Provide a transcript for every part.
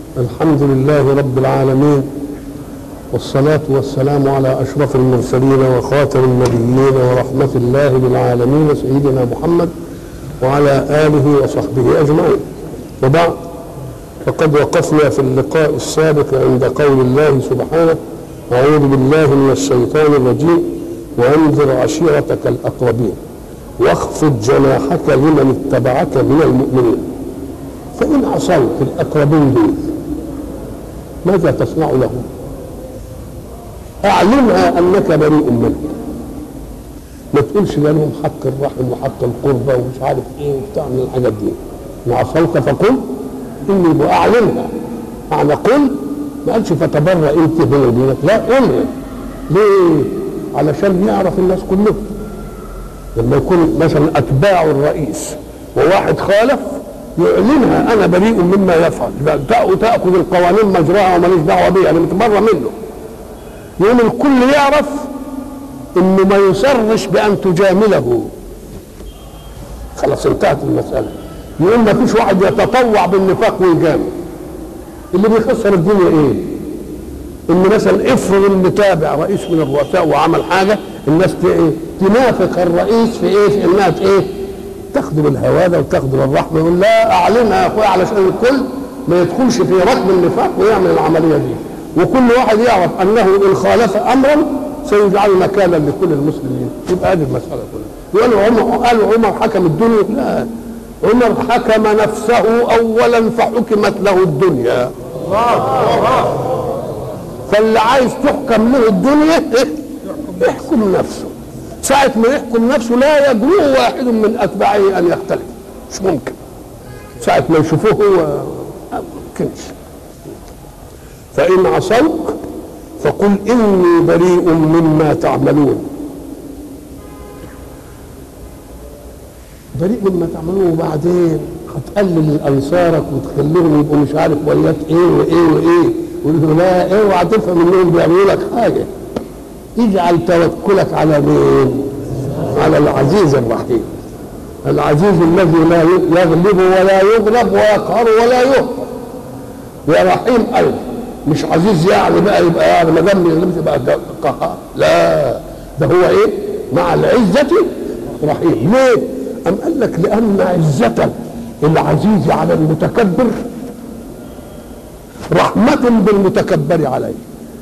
الحمد لله رب العالمين، والصلاة والسلام على أشرف المرسلين وخاتم النبيين ورحمة الله للعالمين سيدنا محمد وعلى آله وصحبه أجمعين. وبعد، فقد وقفنا في اللقاء السابق عند قول الله سبحانه: أعوذ بالله من الشيطان الرجيم، وأنذر عشيرتك الأقربين واخفض جناحك لمن اتبعك من المؤمنين. فإن عصوك الأقربين دول ماذا تصنع لهم؟ أعلمها أنك بريء منهم، ما تقولش لهم حق الرحم وحق القربى ومش عارف إيه وبتاع من الحاجات دي. إن عصوك فقل إني بأعلمها، معنى قل ما قالش فتبرأ أنت من دينك، لا قلها. ليه؟ علشان يعرف الناس كلهم. لما يكون مثلا أتباع الرئيس وواحد خالف يعلنها: أنا بريء مما يفعل، تأخذ القوانين مجراها وماليش دعوة بيها، أنا متبرى منه. يوم الكل يعرف إنه ما يسرش بأن تجامله، خلاص انتهت المسألة. يقول ما فيش واحد يتطوع بالنفاق ويجامل. اللي بيخسر الدنيا إيه؟ إن مثلا افرض إن تابع رئيس من الرؤساء وعمل حاجة، الناس تنافق الرئيس في إيه؟ في إنها إيه؟ تاخده بالهواده وتاخده بالرحمه. يقول لا، اعلنها يا اخويا علشان الكل ما يدخلش في ركب النفاق ويعمل العمليه دي، وكل واحد يعرف انه ان خالف امرا سيجعل مكانا لكل المسلمين. يبقى هذه المساله كلها. قالوا عمر حكم الدنيا؟ لا، عمر حكم نفسه اولا فحكمت له الدنيا. فاللي عايز تحكم له الدنيا يحكم نفسه. ساعة ما يحكم نفسه لا يجرؤ واحد من أتباعه أن يختلف، مش ممكن. ساعة ما يشوفوه هو ما ممكنش. فإن عصوك فقل إني بريء مما تعملون. بريء مما تعملون، وبعدين هتقلل أنصارك وتخليهم يبقوا مش عارف وياك إيه وإيه وإيه، ويقولوا لا اوعى تفهم إنهم بيعملوا لك حاجة. اجعل توكلك على مين؟ على العزيز الرحيم، العزيز الذي لا يغلب ولا يغلب ويقهر ولا يهر، ورحيم ايضا. مش عزيز يعني بقى يبقى يعني ما دام يغلبش يبقى قهار، لا، ده هو ايه؟ مع العزه رحيم. ليه؟ ام قال لك لان عزه العزيز على المتكبر رحمه بالمتكبر عليه.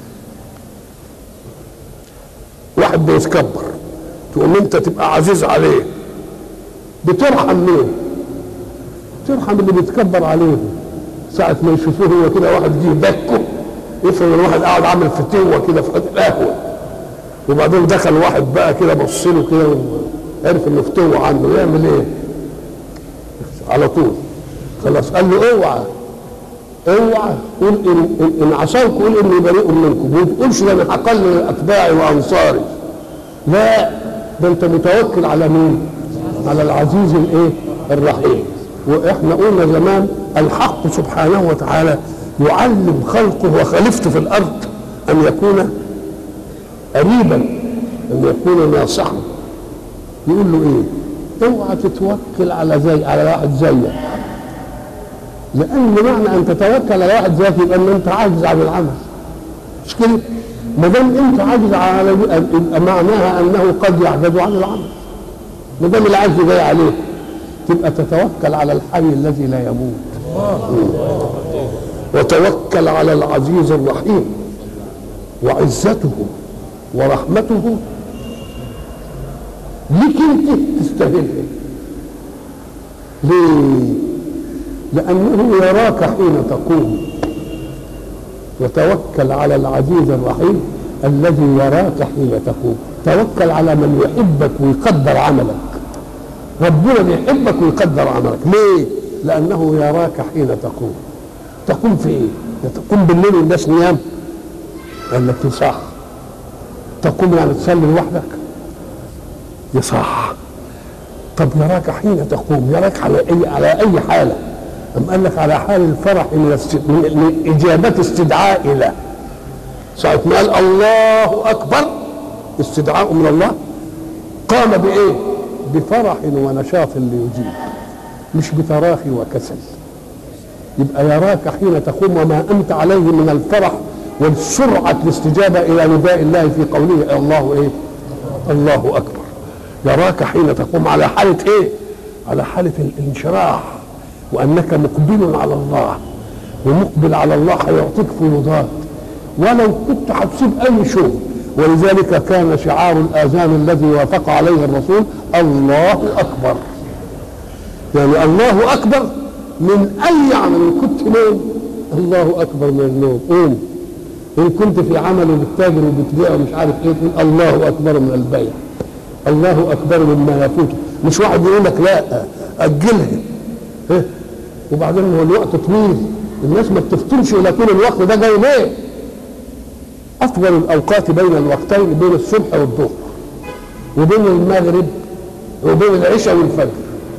واحد بيتكبر تقوم انت تبقى عزيز عليه، بترحم مين؟ ترحم اللي بيتكبر عليه. ساعة ما يشوفوه هو كده واحد جه دكه، يفرض ان واحد قاعد عامل فتوه كده في القهوه، وبعدين دخل واحد بقى كده بص له كده وعرف انه فتوه عنه، يعمل ايه؟ على طول خلاص قال له اوعى قول ان عصاك قول اني بريء منكم، وما تقولش ده انا هقلل اتباعي وانصاري. لا، ده انت متوكل على مين؟ على العزيز الايه؟ الرحيم. واحنا قلنا زمان الحق سبحانه وتعالى يعلم خلقه وخليفته في الارض ان يكون قريبا، ان يكون ناصحا. يقول له ايه؟ اوعى تتوكل على واحد زيك، لأن معنى أن تتوكل على واحد زيك يبقى أن أنت عاجز عن العمل، مش كده؟ ما دام أنت عاجز على يبقى معناها أنه قد يعجز عن العمل. ما دام العجز جاي عليه تبقى تتوكل على الحي الذي لا يموت. وتوكل على العزيز الرحيم، وعزته ورحمته ليك أنت تستاهلها. ليه؟ لأنه يراك حين تقوم. وتوكل على العزيز الرحيم الذي يراك حين تقوم. توكل على من يحبك ويقدر عملك. ربنا بيحبك ويقدر عملك. ليه؟ لأنه يراك حين تقوم. تقوم في ايه؟ تقوم بالليل والناس نيام؟ قال لك صح. تقوم يعني تصلي لوحدك؟ يصح. طب يراك حين تقوم، يراك على أي حالة؟ أم قال لك على حال الفرح من إجابة استدعاء له. ساعة ما قال الله أكبر استدعاء من الله، قام بإيه؟ بفرح ونشاط ليجيب، مش بتراخي وكسل. يبقى يراك حين تقوم وما أنت عليه من الفرح والسرعة الاستجابة إلى نداء الله في قوله الله إيه؟ الله أكبر. يراك حين تقوم على حالة إيه؟ على حالة الانشراح، وأنك مقبل على الله، ومقبل على الله هيعطيك فيوضات ولو كنت هتسيب أي شغل. ولذلك كان شعار الآذان الذي وافق عليه الرسول الله أكبر، يعني الله أكبر من أي عمل. كنت نوم الله أكبر من النوم، قوم. إن كنت في عمل وبتتاجر وبتبيع ومش عارف إيه، تقول الله أكبر من البيع، الله أكبر مما يفوت. مش واحد يقول لك لا أجلها، وبعدين هو الوقت طويل، الناس ما بتفطرش إلى طول الوقت ده جاي ليه؟ أفضل الأوقات بين الوقتين بين الصبح والظهر، وبين المغرب وبين العشاء والفجر.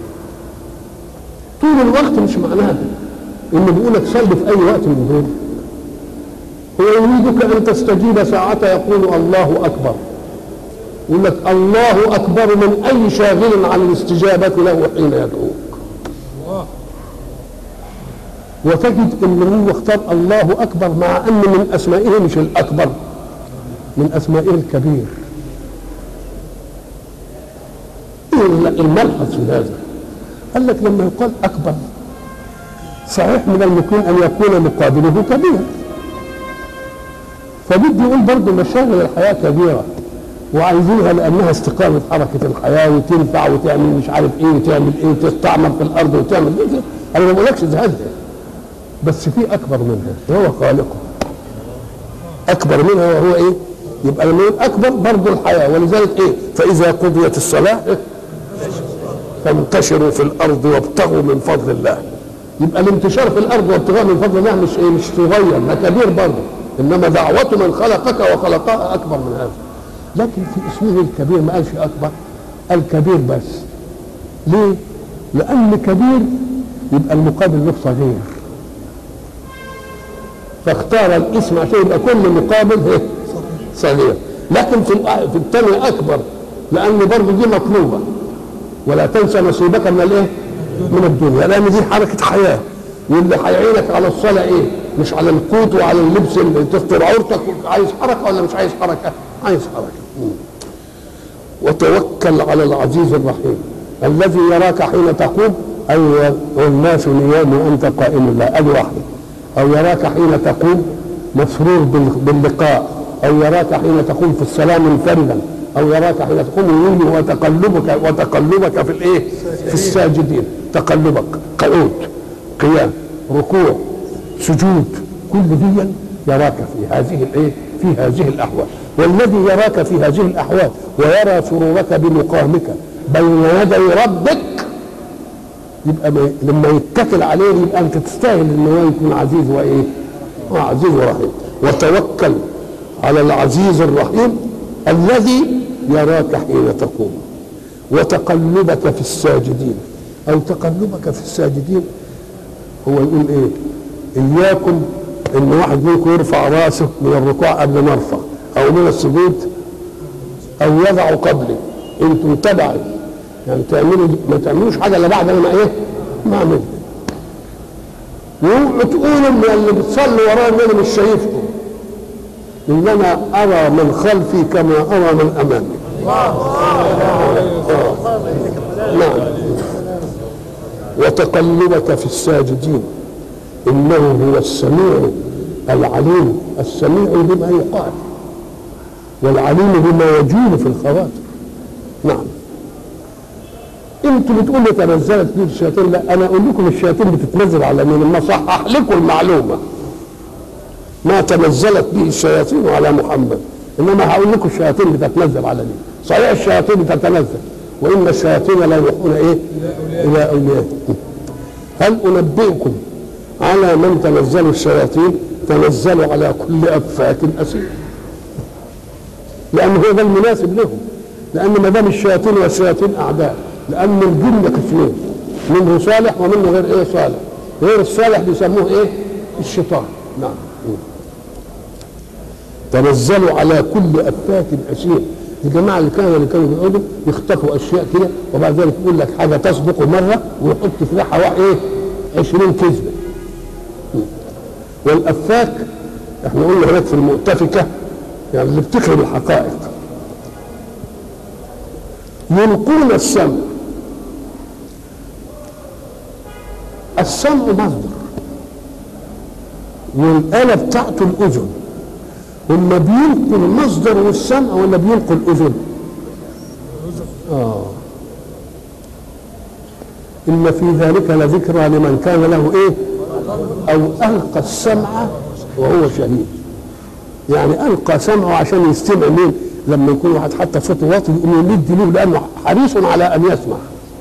طول الوقت مش معناها إنه بيقول لك صلي في أي وقت من دول. هو يريدك أن تستجيب ساعة يقول الله أكبر، يقول لك الله أكبر من أي شاغل عن الاستجابة له حين يدعوك. وتجد ان هو اختار الله اكبر مع ان من اسمائه مش الاكبر، من اسمائه الكبير. الملحظ في هذا قال لك لما يقال اكبر صحيح من الممكن ان يكون مقابله كبير، فبدي يقول برضه مشاغل الحياه كبيره وعايزينها لانها استقامه حركه الحياه وتنفع وتعمل مش عارف ايه وتعمل ايه وتستعمر في الارض وتعمل ايه. انا ما بقولكش زهدها، بس في اكبر منها وهو خالقه، اكبر منها وهو ايه؟ يبقى لما يقول اكبر برضه الحياه. ولذلك ايه؟ فاذا قضيت الصلاه فانتشروا في الارض وابتغوا من فضل الله. يبقى الانتشار في الارض وابتغاء من فضل الله مش ايه؟ مش صغير، ده كبير برضه، انما دعوه من خلقك وخلقها اكبر من هذا. لكن في اسمه الكبير ما قالش اكبر، قال كبير بس. ليه؟ لان كبير يبقى المقابل له صغير، فاختار الاسم عشان يبقى كل مقابل صغير. لكن في الثاني اكبر لان برضه دي مطلوبه، ولا تنسى نصيبك من الايه؟ من الدنيا، لان دي حركه حياه، واللي هيعينك على الصلاه ايه؟ مش على القوت وعلى اللبس اللي تستر عورتك. عايز حركه ولا مش عايز حركه؟ عايز حركه. وتوكل على العزيز الرحيم الذي يراك حين تقوم، اي والناس نيام وانت قائم الله، ادي واحده. او يراك حين تقوم مسرور باللقاء، او يراك حين تقوم في السلام منفردا، او يراك حين تقوم يمين وتقلبك في الايه؟ في الساجدين. تقلبك قعود، قيام، ركوع، سجود، كل دي يراك في هذه الايه؟ في هذه الاحوال. والذي يراك في هذه الاحوال ويرى سرورك بمقامك بين يدي ربك، يبقى لما يتكل عليه يبقى انت تستاهل ان هو يكون عزيز وايه؟ عزيز ورحيم. وتوكل على العزيز الرحيم الذي يراك حين تقوم وتقلبك في الساجدين. او تقلبك في الساجدين هو يقول ايه؟ اياكم ان واحد منكم يرفع راسه من الركوع قبل ما يرفع، او من السجود، او يضع قبلي. انتم تبعي، يعني ما تعملوش حاجه الا بعد ما ايه؟ ما اعمل. وتقولوا ان اللي بتصلوا ورايا ان انا مش شايفكم، انما ارى من خلفي كما ارى من امامي. نعم. وتقلبك في الساجدين انه هو السميع العليم، السميع بما يقال والعليم بما يجول في الخواطر. نعم. انتوا بتقولوا تنزلت به الشياطين، لا انا اقول لكم الشياطين بتتنزل على مين؟ ما صحح لكم المعلومه. ما تنزلت به الشياطين على محمد، انما هقول لكم الشياطين بتتنزل على مين. صحيح الشياطين بتتنزل، وان الشياطين لا يوحون ايه؟ الى اوليائهم. هل انبئكم على من تنزلوا الشياطين؟ تنزلوا على كل افاك اثيم، لان هو ده المناسب لهم. لان ما دام الشياطين والشياطين اعداء، لان الجن قسمين، منه صالح ومنه غير ايه؟ صالح. غير الصالح بيسموه ايه؟ الشيطان. نعم. تنزلوا على كل افاك اثيم. الجماعه اللي كانوا بيقعدوا يختفوا اشياء كده، وبعد ذلك يقول لك حاجه تصدق مره ويحط في ريحه ايه؟ 20 كذبه. والافاك احنا قلنا هناك في المؤتفكه يعني اللي بتخرب الحقائق، يلقون السمع. السمع مصدر والآلة بتاعته الأذن، هم بيلقوا المصدر والسمع ولا بيلقوا الأذن؟ إن في ذلك لذكرى لمن كان له إيه؟ أو ألقى السمع وهو شهيد. يعني ألقى سمعه عشان يستمع مين؟ لما يكون واحد حتى صوته واطي يقوم يمد له لأنه حريص على أن يسمع.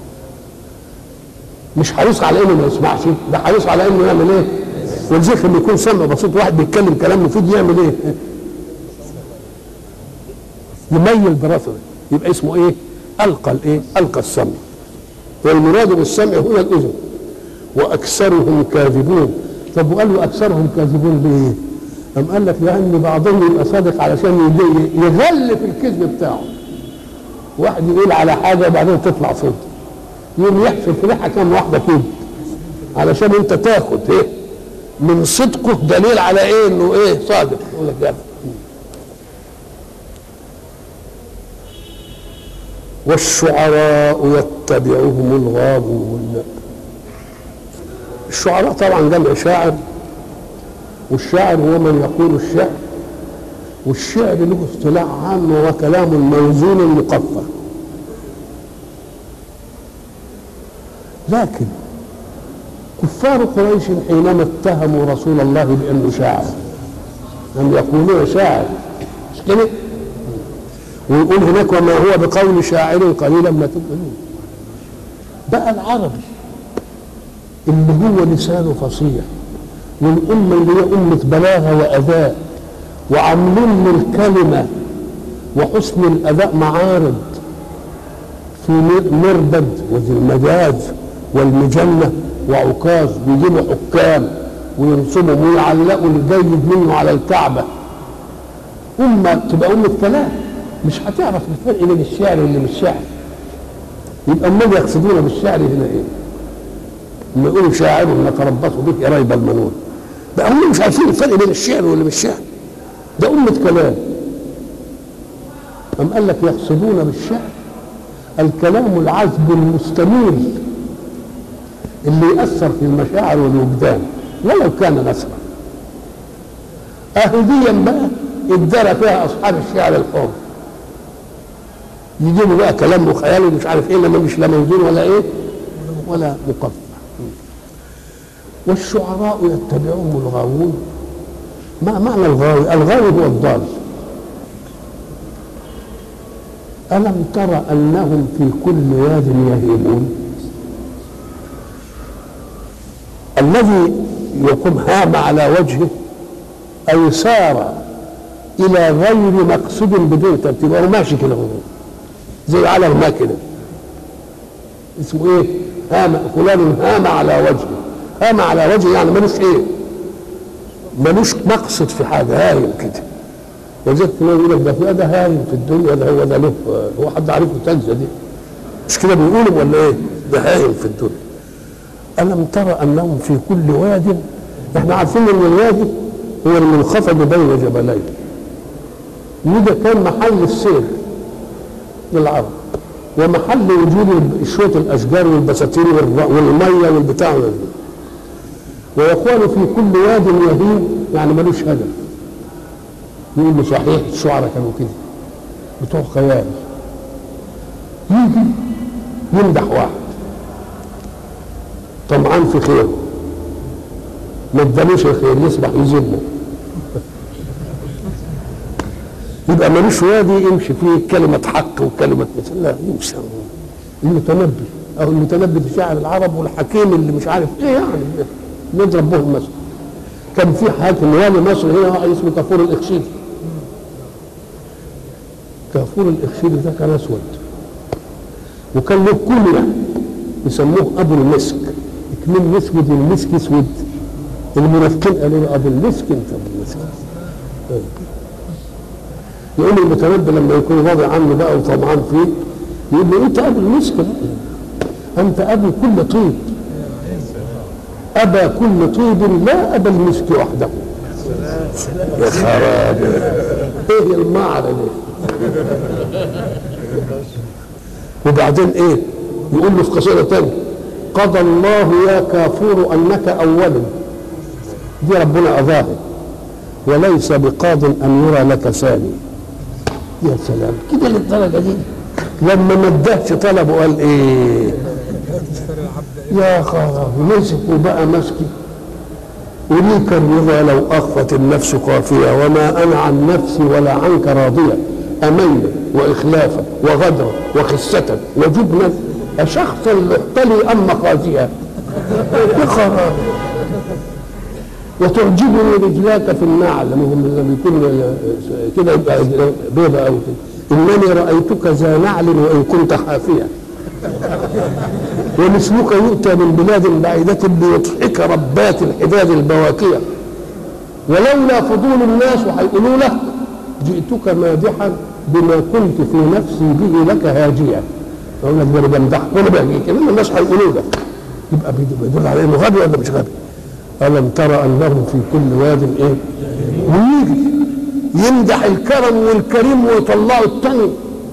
مش حريص على إنه ما يسمعش، ده حريص على إنه يعمل إيه؟ ولذلك لما يكون سمع بسيط واحد بيتكلم كلام مفيد يعمل إيه؟ يميل براسه، يبقى اسمه إيه؟ ألقى الإيه؟ ألقى السمع. والمراد بالسمع هنا الأذن. وأكثرهم كاذبون. طب وقالوا أكثرهم كاذبون ليه؟ أم قال لك لأن بعضهم يبقى صادق علشان يغلف الكذب بتاعه. واحد يقول على حاجة وبعدين تطلع صدق. يقوم يحصل في لها كام واحدة كده علشان أنت تاخد إيه؟ من صدقه دليل على إيه؟ إنه إيه؟ صادق. يقول لك ده. والشعراء يتبعهم الغاوون. الشعراء طبعا جمع شاعر، والشاعر هو من يقول الشعر، والشعر له اصطلاح عام وهو كلام موزون مقفى. لكن كفار قريش حينما اتهموا رسول الله بانه شاعر لم يقولوا شاعر، مش كده؟ ويقول هناك وما هو بقول شاعر قليلا ما تؤمنون. بقى العربي اللي هو لسانه فصيح والأمة اللي هي أمة بلاغة وأداء وعاملين للكلمة وحسن الأداء معارض في مربد وذي المجاز والمجنة وعكاظ، بيجيبوا حكام وينصبوا ويعلقوا الجيد منه على الكعبة. أمة تبقى أمة كلام مش هتعرف الفرق بين الشعر واللي مش شعر. يبقى امال يقصدون بالشعر هنا ايه؟ لما يقولوا شاعر نتربص به ريب المنون، بقى هم مش عارفين الفرق بين الشعر واللي مش شعر. ده أمة كلام. أم قال لك يقصدون بالشعر الكلام العذب المستمر اللي يأثر في المشاعر والوجدان ولو كان نثرا. أهديا بقى ادرى فيها أصحاب الشعر الحر، يجيبوا بقى كلام وخيال ومش عارف ايه، لما مش لا موزون ولا ايه ولا مقفى. والشعراء يتبعهم الغاوون. ما معنى الغاوي؟ الغاوي هو الضال. ألم تر أنهم في كل واد يهيمون؟ الذي يقوم هام على وجهه أي سار إلى غير مقصود بدون ترتيب، هو ماشي كده زي على الماء كده، اسمه ايه؟ هام، فلان هام على وجهه. هام على وجهه يعني ملوش ايه؟ ملوش مقصد في حاجه، هايم كده. وزيت فلان يقول لك ده هايم في الدنيا، ده هو ده له، هو حد عارفه التنزه دي؟ مش كده بيقولوا ولا ايه؟ ده هايم في الدنيا. ألم ترى أنهم في كل واد، احنا عارفين ان الوادي هو المنخفض بين جبلين، وده كان محل السير للعرب ومحل وجود شوية الاشجار والبساتين والميه والبتاع. ويقول في كل واد يهيم يعني ملوش هدف. يقول له صحيح الشعراء كانوا كده بتوع خيال. يجي يمدح واحد طمعان في خيره، ما ادالوش الخير يصبح يذمه، يبقى ملوش وادي يمشي فيه كلمة حق وكلمة مثل. لا يمشي المتنبي أو المتنبي في شاعر العرب والحكيم اللي مش عارف إيه يعني نضرب به المثل. كان في حاكم والي مصر هنا واحد اسمه كافور الإخشيدي. كافور الإخشيدي ده كان أسود وكان له كنية يسموه أبو المسك، اكمل اسود والمسك اسود. المنافقين قالوا له أبو المسك، أنت أبو المسك. يقول المتنبي لما يكون راضي عنه بقى وطمعان فيه يقول له انت ابو المسك، انت ابو كل طيب. أبى كل طيب لا أبى المسك وحده. يا خراب، ايه المعرة دي؟ وبعدين ايه يقول له في قصيدة تانية: قضى الله يا كافور انك اول، دي ربنا اضاها، وليس بقاض ان يرى لك ثاني. يا سلام، كده للدرجة دي؟ لما ما اداش طلبه قال ايه؟ يا خراب، مسك وبقى مسكي. وليك الرضا لو أخفت النفس قافية، وما أنا عن نفسي ولا عنك راضية. أمينا وإخلافا وغدرا وخسة وجبنا أشخصا لأحتلي أم مخازيها. يا خراب، وتعجبني رجلاك في النعل، لما بيكون كده يبقى بيضة أو كده. إنني رأيتك ذا نعل وإن كنت حافية، ومثلك يؤتى من بلاد بعيدة ليضحك ربات الحداد البواكية، ولولا فضول الناس وهيقولوا لك جئتك مادحا بما كنت في نفسي به لك هاجيا. اقول لك ده انا بمدحك وانا بهجيك، انما الناس هيقولوا لك، يبقى بيدل على انه غبي ولا مش غبي؟ الم ترى انهم في كل واد ايه؟ ويجي يمدح الكرم والكريم ويطلعوا التاني.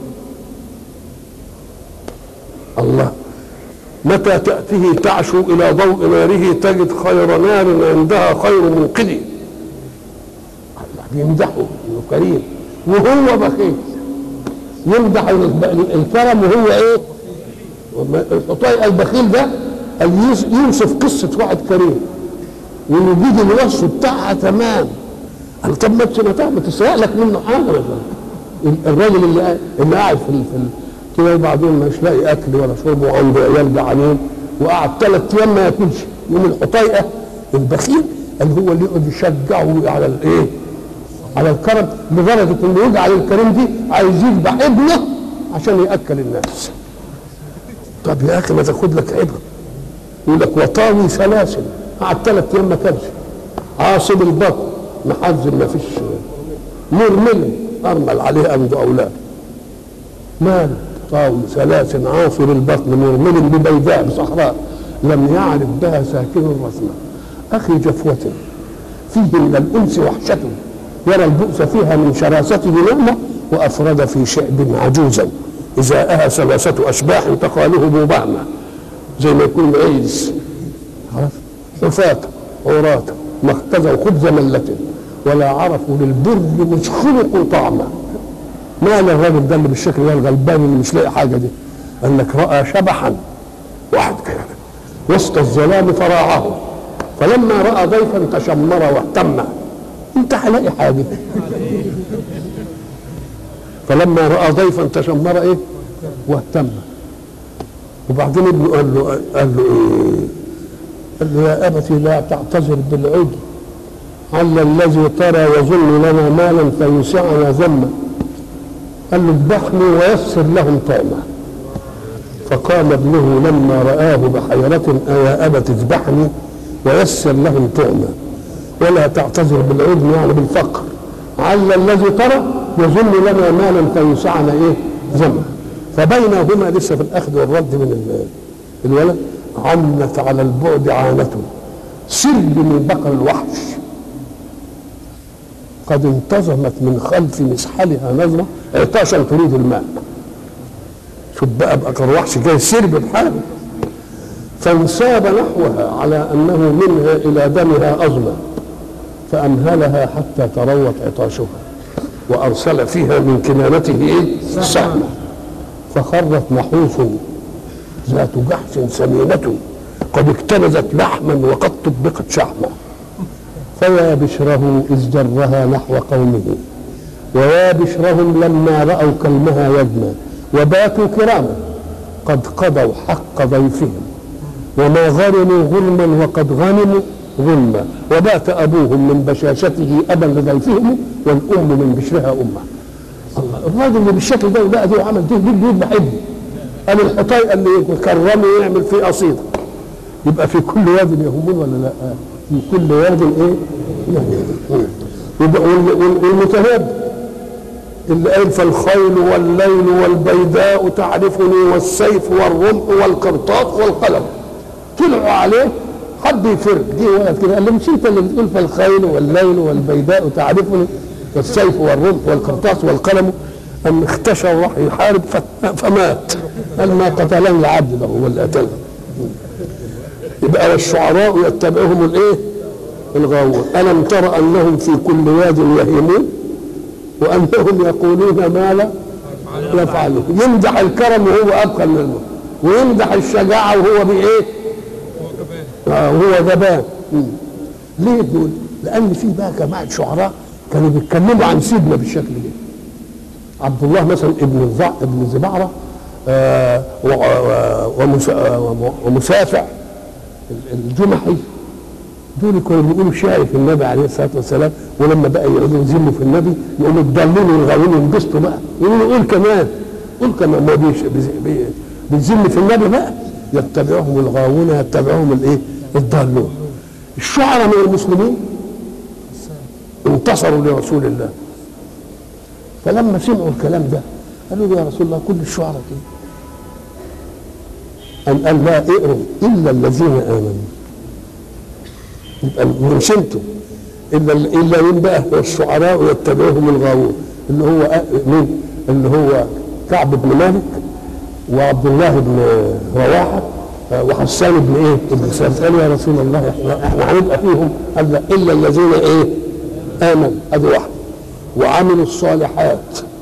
الله، متى تأتيه تعشو إلى ضوء ناره تجد خير نار عندها خير موقد. الله بيمدحه إنه كريم وهو بخيل، يمدح الكرم وهو إيه؟ الحطيئة البخيل ده يوصف قصة واحد كريم ويجيد الوصف بتاعها تمام. قال طب ما تسرق لك منه حاجة مثلا. الراجل اللي قاعد في كده وبعدين مش لاقي اكل ولا شرب وعنده عيال جعانين وقعد 3 ايام ما ياكلش، يوم الحطيئه البخيل قال هو اللي يقعد يشجعه على الايه؟ على الكرم، لدرجه انه يجعل الكريم دي عايز يذبح ابنه عشان ياكل الناس. طب يا اخي ما تاخد لك عبره. يقول لك وطاوي سلاسل، قعد 3 ايام ما كلش، عاصب البطن، محزن ما فيش، مرمل ارمل عليه عنده اولاد، مال طاوي سلاسل عاصر البطن مرمل ببيداء بصحراء لم يعرف بها ساكن رسمه. اخي جفوة فيه من الانس وحشة، يرى البؤس فيها من شراسته نعمة، وافرد في شعب عجوزا ازاءها 3 اشباح تقاله بوبعمة، زي ما يكون عيس حفاة عراة ما اختزوا خبز ملة ولا عرفوا للبر مش خلقوا طعما. مال الراجل ده اللي بالشكل ده الغلبان اللي مش لاقي حاجه دي؟ قال لك راى شبحا واحد كده وسط الظلام فراعه، فلما راى ضيفا تشمر واهتم. انت هلاقي حاجه. فلما راى ضيفا تشمر ايه؟ واهتم. وبعدين ابنه قال له ايه؟ قال له يا ابتي لا تعتذر بالعجل، عل الذي ترى يظن لنا مالا فيسعنا ذما. قال له اذبحني ويسر لهم طعمه. فقام ابنه لما رآه بحيرة أيا أبت اذبحني ويسر لهم طعمه ولا تعتذر بالعدم، يعني بالفقر. عل الذي ترى يظن لنا مالا فيسعنا ايه؟ ذما. فبينهما لسه في الأخذ والرد من الولد عنت على البعد عانة سرب من بقر الوحش قد انتظمت من خلف مسحلها نظرة عطاشا تريد الماء. شوف بقى بقر وحش جاي سرب بحاله، فانساب نحوها على انه منها الى دمها اظمى، فامهلها حتى تروت عطاشها وارسل فيها من كنانته ايه؟ سهمه، فخرت نحوس ذات جحش سمينة قد اكتنزت لحما وقد طبقت شحما. فيا بشره إذ جرها نحو قومه، ويا بشرهم لما رأوا كلمها يدمى، وباتوا كراما قد قضوا حق ضيفهم، وما غرموا غرما وقد غنموا غنما، وبات أبوهم من بشاشته أبا لضيفهم، والأم من بشرها أمه. الله، الراجل اللي بالشكل ده وبقى دي وعمل دي بيذبح ابنه. قال الحطيئة اللي كرمه يعمل فيه قصيدة، يبقى في كل واد يهمون ولا لا؟ في كل واد ايه؟ والمتنبي اللي قال فالخيل والليل والبيداء تعرفني والسيف والرمح والقرطاس والقلم، طلعوا عليه حب يفرق دي ولد كده، قال له مش انت اللي بتقول فالخيل والليل والبيداء تعرفني والسيف والرمح والقرطاس والقلم؟ أم اختشى وراح يحارب فمات. قال ما قتلني العبد ده هو اللي قتله. يبقى والشعراء يتبعهم الايه؟ الغاوون. ألم تر أنهم في كل واد يهيمون وأنهم يقولون ما لا يفعلون. يمدح الكرم وهو أبخل منه، ويمدح الشجاعة وهو بإيه؟ وهو جبان. ليه دول؟ لأن في بقى جماعة شعراء كانوا بيتكلموا عن سيدنا بالشكل ده. عبد الله مثلا ابن زبعرة ومسافع الجمحي، دول كانوا بيقولوا شعر في النبي عليه الصلاه والسلام، ولما بقى يقعدوا يذموا في النبي يقوموا يتضللوا ويغاوين ينبسطوا بقى، يقولوا قول كمان قول كمان، ما بيذم في النبي بقى. يتبعهم الغاوون يتبعهم الايه؟ الضالون. الشعراء من المسلمين انتصروا لرسول الله، فلما سمعوا الكلام ده قالوا له يا رسول الله كل الشعراء كده. قال لا اقروا الا الذين امنوا. يبقى مش انتم الا مين بقى؟ والشعراء يتبعهم الغاوون، اللي هو مين؟ اللي هو كعب بن مالك وعبد الله بن رواحه وحسان بن ايه؟ ابن ثابت. قالوا يا رسول الله احنا هنبقى فيهم. قال لا الا الذين ايه؟ امنوا. ادي واحده. وعملوا الصالحات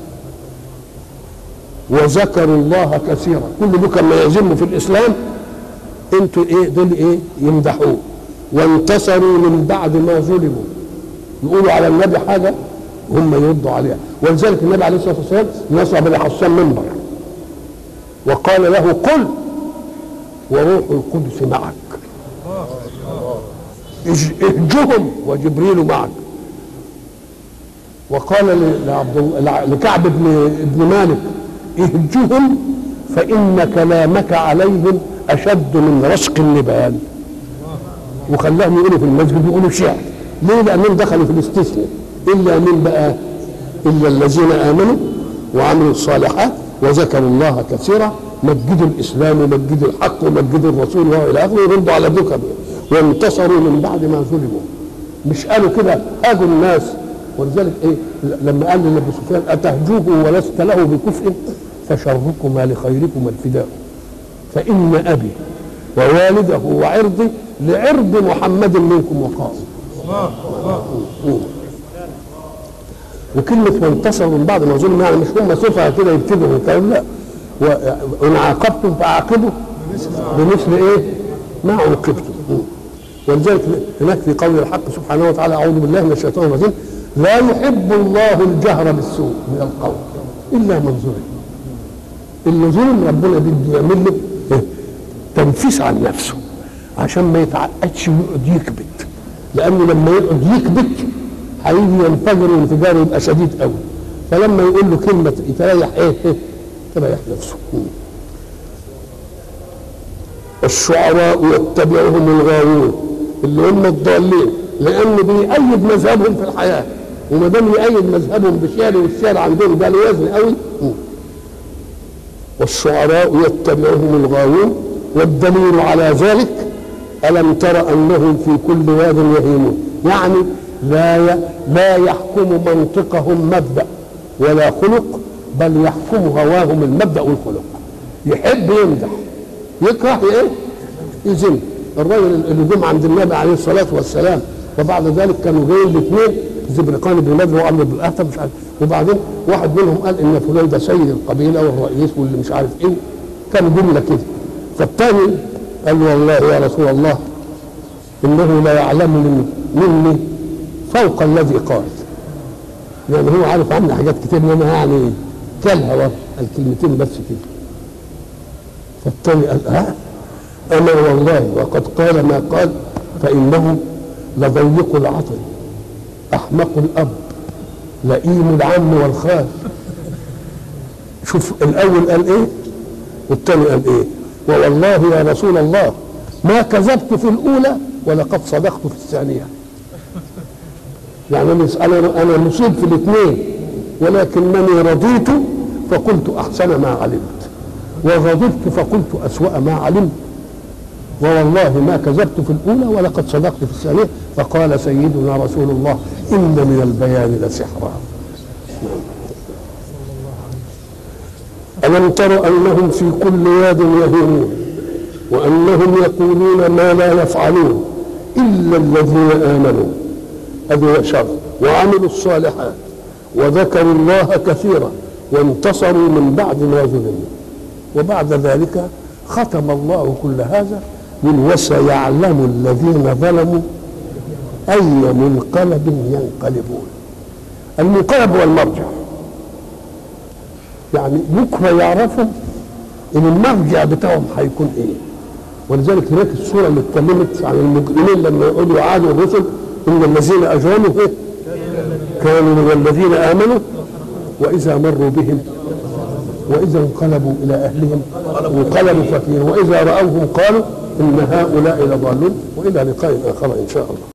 وذكروا الله كثيرا. كل دول كما يذموا في الاسلام انتوا ايه؟ دول ايه؟ يمدحوه. وانتصروا من بعد ما ظلموا، يقولوا على النبي حاجه هم يردوا عليها. ولذلك النبي عليه الصلاه والسلام نصب لحسان منبر وقال له قل وروح القدس معك اهجهم وجبريل معك. وقال لكعب بن مالك اهجهم فإن كلامك عليهم أشد من رشق النبال. وخلاهم يقولوا في المسجد يقولوا شعر. ليه؟ لأنهم دخلوا في الاستثناء. إلا من بقى؟ إلا الذين آمنوا وعملوا الصالحات وذكروا الله كثيرا، مجدوا الإسلام ومجدوا الحق ومجدوا الرسول وإلى آخره، يردوا على ذكر وانتصروا من بعد ما ظلموا. مش قالوا كده هاجوا الناس. ولذلك ايه لما قال لابي سفيان اتهجوه ولست له بكفء فشركما لخيركما الفداء، فان ابي ووالده وعرضي لعرض محمد منكم وقائم. وكلمه وانتصروا من بعد ما ظلموا يعني مش هم سفهاء كده يبتدوا من الكلام، لا. وان عاقبتم فعاقبوا بمثل ايه؟ ما عوقبتم. ولذلك هناك في قول الحق سبحانه وتعالى اعوذ بالله من الشيطان الرجيم لا يحب الله الجهر بالسوء من القول الا من ظلم. اللي ظلم ربنا بده يعمل له تنفيس عن نفسه عشان ما يتعقدش ويقعد يكبت، لانه لما يقعد يكبت هيجي ينفجر وانفجاره يبقى شديد قوي. فلما يقول له كلمه يتريح ايه؟ تريح نفسه. الشعراء يتبعهم الغاوون اللي هم الضالين، لانه بيأيد مذهبهم في الحياه، وما دام يأيد مذهبهم بشعر والشعر عندهم ده له وزن قوي. والشعراء يتبعهم الغاوون. والدليل على ذلك ألم تر أنهم في كل واد يهيمون، يعني لا يحكم منطقهم مبدأ ولا خلق، بل يحكم هواهم المبدأ والخلق. يحب يمدح، يكره ايه؟ يذم. الراجل اللي جم عند النبي عليه الصلاه والسلام وبعد ذلك كانوا جايين الاثنين زبرقان بن مدر وعمرو بن الاهتم مش عارف، وبعدين واحد منهم قال ان فلان ده سيد القبيله والرئيس واللي مش عارف ايه، كان جمله كده. فالثاني قال له والله يا رسول الله انه لا يعلم مني فوق الذي قال، يعني هو عارف عني حاجات كتير انما يعني كلها الكلمتين بس كده. فالثاني قال أما والله وقد قال ما قال فإنه لضيق العطل أحمق الأب لئيم العم والخال. شوف الأول قال إيه والثاني قال إيه؟ ووالله يا رسول الله ما كذبت في الأولى ولقد صدقت في الثانية. يعني أنا مصيب في الاثنين، ولكنني رضيت فقلت أحسن ما علمت، وغضبت فقلت أسوأ ما علمت، ووالله ما كذبت في الأولى ولقد صدقت في الثانية. فقال سيدنا رسول الله إن من البيان لسحرا. ألم تر أنهم في كل واد يهيمون وأنهم يقولون ما لا يفعلون إلا الذين آمنوا هذا شر وعملوا الصالحات وذكروا الله كثيرا وانتصروا من بعد ما ظلموا. وبعد ذلك ختم الله كل هذا من وسيعلم الذين ظلموا أي منقلب ينقلبون. المنقلب هو المرجع، يعني بكره يعرفوا ان المرجع بتاعهم هيكون ايه. ولذلك هناك السوره اللي اتكلمت عن المجرمين لما يقولوا يعادوا الرسل ان الذين اجرموا كانوا من الذين امنوا واذا مروا بهم واذا انقلبوا الى اهلهم انقلبوا فكهين واذا راوهم قالوا ان هؤلاء لضالون. والى لقاء اخر ان شاء الله.